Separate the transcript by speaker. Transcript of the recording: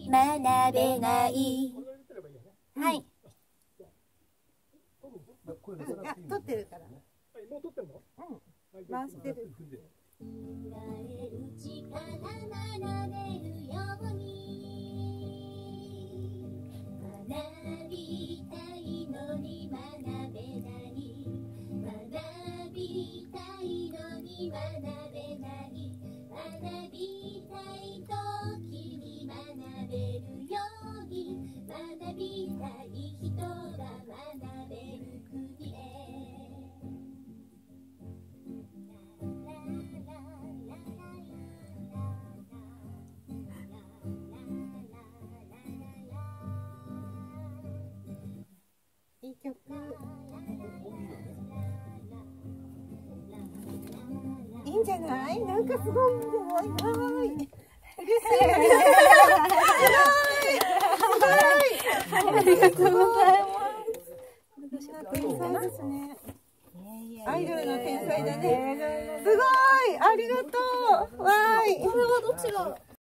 Speaker 1: 学べない。はい。
Speaker 2: 撮ってるから。
Speaker 3: もう撮ってんの？
Speaker 2: うん。回してる。
Speaker 1: 学びたいのに学べない。学びたいのに学べない。学びたい時に学べるように。学びたい人は学べる国へ。
Speaker 2: いい曲。いいんじゃない？なんかすごいんじゃない？はい。嬉しい。ありがとうございます。天才ですね。アイドルの天才だね。すごい。ありがとう。わーい。これはどっちが？